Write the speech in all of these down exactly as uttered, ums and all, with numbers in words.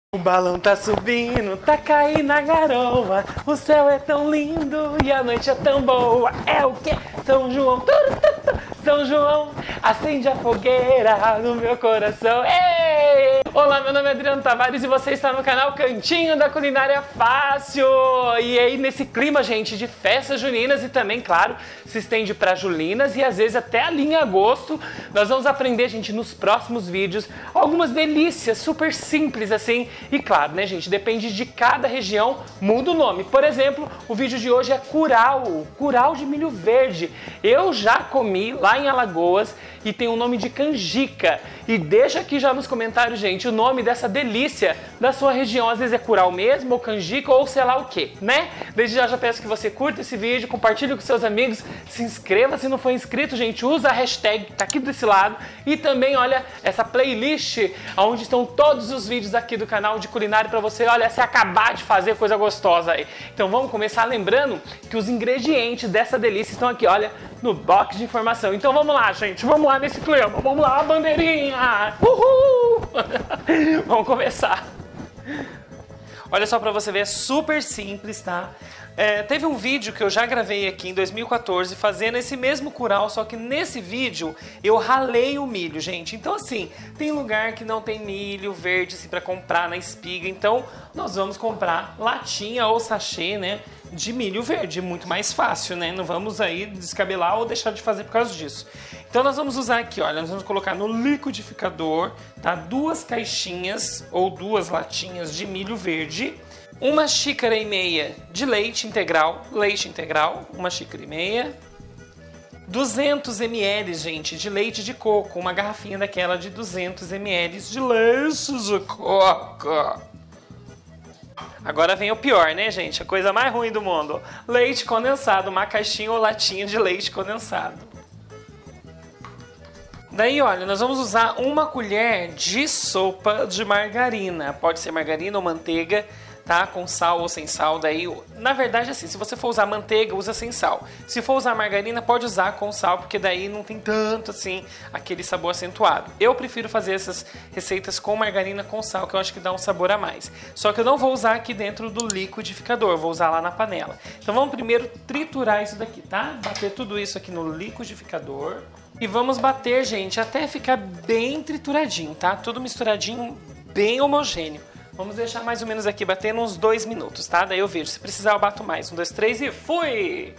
O balão tá subindo, tá caindo a garoa. O céu é tão lindo e a noite é tão boa. É o que? São João, São João, acende a fogueira no meu coração. Ei! Olá, meu nome é Adriano Tavares e você está no canal Cantinho da Culinária Fácil. E aí, nesse clima, gente, de festas juninas e também, claro, se estende para julinas e às vezes até a linha agosto, nós vamos aprender, gente, nos próximos vídeos, algumas delícias super simples assim. E claro, né, gente, depende de cada região, muda o nome. Por exemplo, o vídeo de hoje é curau, curau de milho verde. Eu já comi lá em Alagoas e tem o nome de canjica. E deixa aqui já nos comentários, gente, o nome dessa delícia da sua região. Às vezes é curau mesmo, ou canjica, ou sei lá o que, né? Desde já já peço que você curta esse vídeo, compartilhe com seus amigos, se inscreva se não for inscrito, gente, usa a hashtag que tá aqui desse lado. E também, olha, essa playlist, onde estão todos os vídeos aqui do canal de culinária para você, olha, se acabar de fazer coisa gostosa aí. Então vamos começar lembrando que os ingredientes dessa delícia estão aqui, olha, no box de informação. Então vamos lá, gente, vamos lá nesse clima, vamos lá, bandeirinha, uhul! Vamos começar. Olha só pra você ver, é super simples, tá? É, teve um vídeo que eu já gravei aqui em dois mil e quatorze fazendo esse mesmo curau, só que nesse vídeo eu ralei o milho, gente. Então assim, tem lugar que não tem milho verde assim, pra comprar na espiga, então nós vamos comprar latinha ou sachê, né, de milho verde, muito mais fácil, né? Não vamos aí descabelar ou deixar de fazer por causa disso. Então nós vamos usar aqui, olha, nós vamos colocar no liquidificador, tá? Duas caixinhas ou duas latinhas de milho verde, uma xícara e meia de leite integral, leite integral, uma xícara e meia, duzentos mililitros, gente, de leite de coco, uma garrafinha daquela de duzentos mililitros de leite de coco. Agora vem o pior, né, gente? A coisa mais ruim do mundo. Leite condensado, uma caixinha ou latinha de leite condensado. Daí, olha, nós vamos usar uma colher de sopa de margarina. Pode ser margarina ou manteiga, tá? Com sal ou sem sal. Daí, na verdade, assim, se você for usar manteiga, usa sem sal. Se for usar margarina, pode usar com sal, porque daí não tem tanto, assim, aquele sabor acentuado. Eu prefiro fazer essas receitas com margarina com sal, que eu acho que dá um sabor a mais. Só que eu não vou usar aqui dentro do liquidificador, vou usar lá na panela. Então vamos primeiro triturar isso daqui, tá? Bater tudo isso aqui no liquidificador. E vamos bater, gente, até ficar bem trituradinho, tá? Tudo misturadinho, bem homogêneo. Vamos deixar mais ou menos aqui batendo uns dois minutos, tá? Daí eu vejo. Se precisar, eu bato mais. Um, dois, três e fui!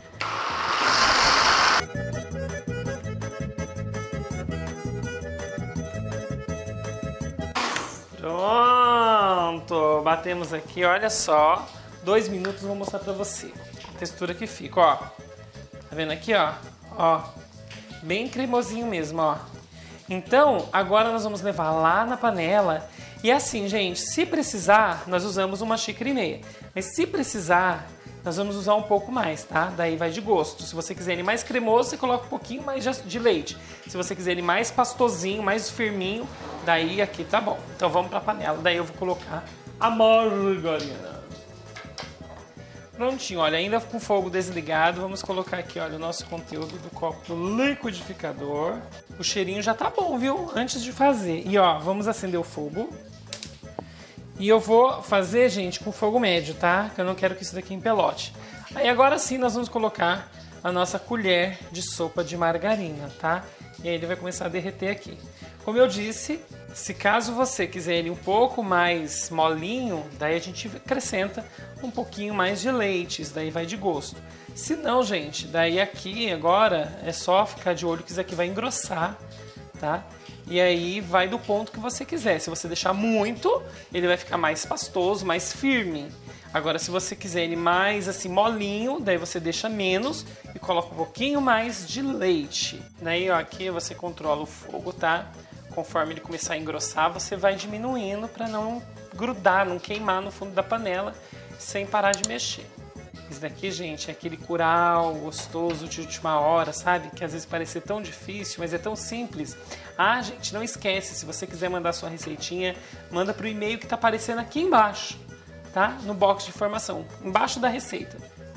Pronto! Batemos aqui, olha só. Dois minutos, vou mostrar pra você. A textura que fica, ó. Tá vendo aqui, ó? Ó. Bem cremosinho mesmo, ó. Então, agora nós vamos levar lá na panela. E assim, gente, se precisar, nós usamos uma xícara e meia. Mas se precisar, nós vamos usar um pouco mais, tá? Daí vai de gosto. Se você quiser ele mais cremoso, você coloca um pouquinho mais de leite. Se você quiser ele mais pastosinho, mais firminho, daí aqui tá bom. Então vamos pra panela. Daí eu vou colocar a margarina. Prontinho, olha, ainda com o fogo desligado, vamos colocar aqui, olha, o nosso conteúdo do copo do liquidificador. O cheirinho já tá bom, viu? Antes de fazer. E ó, vamos acender o fogo. E eu vou fazer, gente, com fogo médio, tá? Que eu não quero que isso daqui empelote. Aí agora sim nós vamos colocar a nossa colher de sopa de margarina, tá? E aí ele vai começar a derreter aqui. Como eu disse, se caso você quiser ele um pouco mais molinho, daí a gente acrescenta um pouquinho mais de leite, isso daí vai de gosto. Se não, gente, daí aqui agora é só ficar de olho que isso aqui vai engrossar, tá? E aí vai do ponto que você quiser. Se você deixar muito, ele vai ficar mais pastoso, mais firme. Agora, se você quiser ele mais assim molinho, daí você deixa menos e coloca um pouquinho mais de leite. Daí, ó, aqui você controla o fogo, tá? Conforme ele começar a engrossar, você vai diminuindo para não grudar, não queimar no fundo da panela sem parar de mexer. Isso daqui, gente, é aquele curau gostoso de última hora, sabe? Que às vezes parece tão difícil, mas é tão simples. Ah, gente, não esquece, se você quiser mandar sua receitinha, manda pro e-mail que tá aparecendo aqui embaixo, tá? No box de informação, embaixo da receita.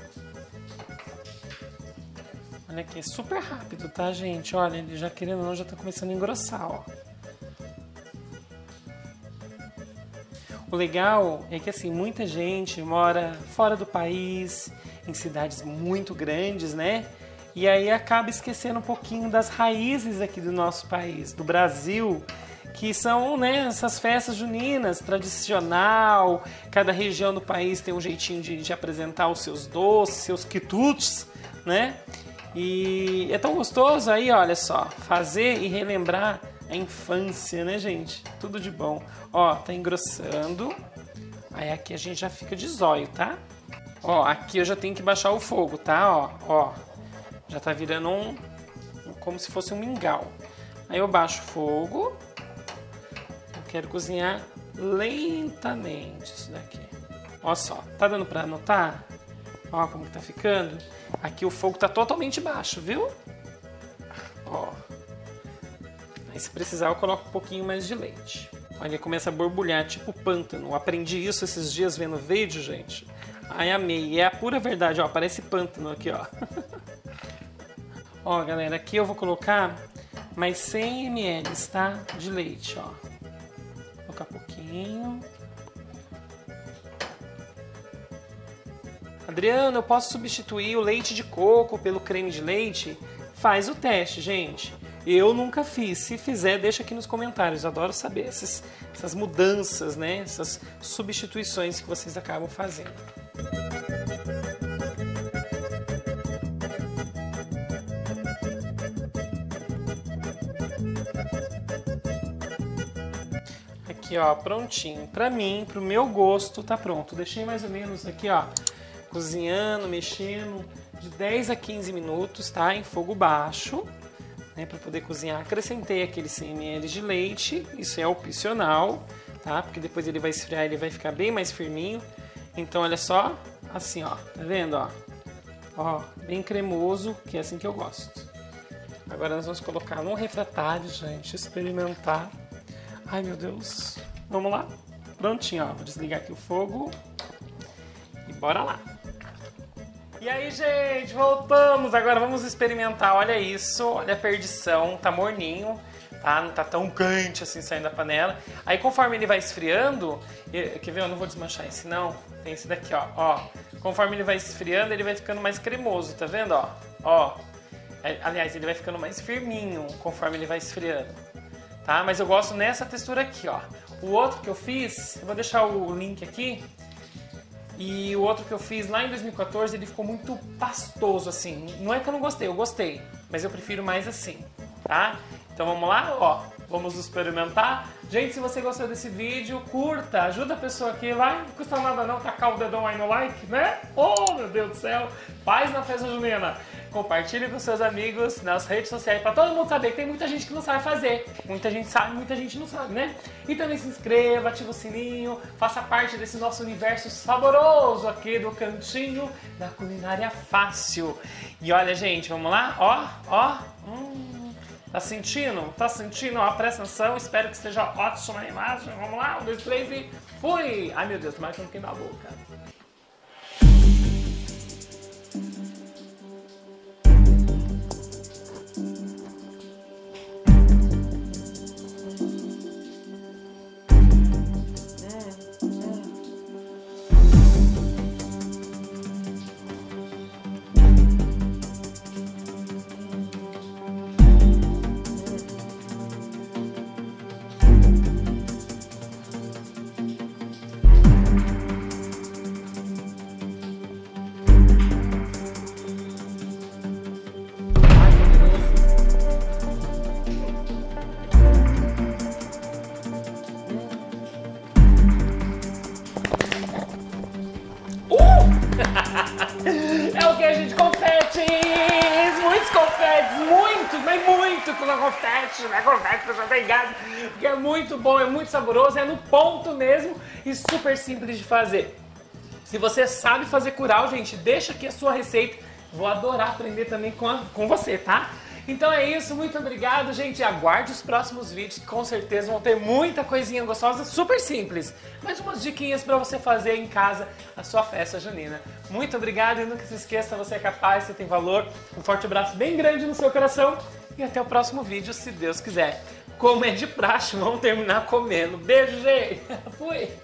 Olha aqui, é super rápido, tá, gente? Olha, ele já querendo ou não, já tá começando a engrossar, ó. O legal é que assim, muita gente mora fora do país, em cidades muito grandes, né? E aí acaba esquecendo um pouquinho das raízes aqui do nosso país, do Brasil, que são, né, essas festas juninas, tradicional, cada região do país tem um jeitinho de, de apresentar os seus doces, seus quitutes, né? E é tão gostoso aí, olha só, fazer e relembrar a infância, né, gente? Tudo de bom. Ó, tá engrossando, aí aqui a gente já fica de zóio, tá? Ó, aqui eu já tenho que baixar o fogo, tá? Ó, ó, já tá virando um, como se fosse um mingau. Aí eu baixo o fogo. Quero cozinhar lentamente isso daqui. Olha só, tá dando pra notar? Ó como que tá ficando. Aqui o fogo tá totalmente baixo, viu? Ó. Aí se precisar eu coloco um pouquinho mais de leite. Olha, começa a borbulhar, tipo pântano. Eu aprendi isso esses dias vendo vídeo, gente. Ai, amei. E é a pura verdade, ó. Parece pântano aqui, ó. Ó, galera, aqui eu vou colocar mais cem mililitros, tá? De leite, ó. Colocar pouquinho. Adriano, eu posso substituir o leite de coco pelo creme de leite? Faz o teste, gente. Eu nunca fiz. Se fizer, deixa aqui nos comentários. Eu adoro saber essas, essas mudanças, né? Essas substituições que vocês acabam fazendo. Aqui, ó, prontinho. Pra mim, pro meu gosto, tá pronto. Deixei mais ou menos aqui, ó, cozinhando, mexendo, de dez a quinze minutos, tá? Em fogo baixo, né? Pra poder cozinhar. Acrescentei aqueles cem mililitros de leite. Isso é opcional, tá? Porque depois ele vai esfriar, ele vai ficar bem mais firminho. Então, olha só, assim, ó. Tá vendo, ó? Ó, bem cremoso, que é assim que eu gosto. Agora nós vamos colocar num refratário, gente, experimentar. Ai, meu Deus. Vamos lá? Prontinho, ó. Vou desligar aqui o fogo. E bora lá. E aí, gente, voltamos. Agora vamos experimentar. Olha isso. Olha a perdição. Tá morninho. Tá? Não tá tão quente assim saindo da panela. Aí, conforme ele vai esfriando... Quer ver? Eu não vou desmanchar esse, não. Tem esse daqui, ó. Ó. Conforme ele vai esfriando, ele vai ficando mais cremoso. Tá vendo, ó? Ó. Aliás, ele vai ficando mais firminho conforme ele vai esfriando. Tá? Mas eu gosto nessa textura aqui, ó. O outro que eu fiz, eu vou deixar o link aqui. E o outro que eu fiz lá em dois mil e quatorze, ele ficou muito pastoso, assim. Não é que eu não gostei, eu gostei. Mas eu prefiro mais assim, tá? Então vamos lá, ó. Vamos experimentar. Gente, se você gostou desse vídeo, curta, ajuda a pessoa aqui lá. Não custa nada não tacar o dedão aí no like, né? Oh, meu Deus do céu. Paz na festa junina. Compartilhe com seus amigos nas redes sociais para todo mundo saber que tem muita gente que não sabe fazer. Muita gente sabe, muita gente não sabe, né? E também se inscreva, ativa o sininho, faça parte desse nosso universo saboroso aqui do Cantinho da Culinária Fácil. E olha, gente, vamos lá? Ó, ó. Hum, tá sentindo? Tá sentindo? Ó, presta atenção. Espero que esteja ótima a imagem. Vamos lá? Um, dois, três e fui! Ai, meu Deus, tomara que não queime a boca. É o que, gente? Confetes! Muitos confetes! Muitos, mas muito com confete, né? Confete pra você em casa. Porque é muito bom, é muito saboroso, é no ponto mesmo e super simples de fazer. Se você sabe fazer curau, gente, deixa aqui a sua receita. Vou adorar aprender também com, a, com você, tá? Então é isso, muito obrigado, gente. Aguarde os próximos vídeos, que com certeza vão ter muita coisinha gostosa, super simples. Mas umas diquinhas pra você fazer em casa a sua festa junina. Muito obrigado e nunca se esqueça, você é capaz, você tem valor. Um forte abraço bem grande no seu coração e até o próximo vídeo, se Deus quiser. Como é de praxe, vamos terminar comendo. Beijo, gente! Fui!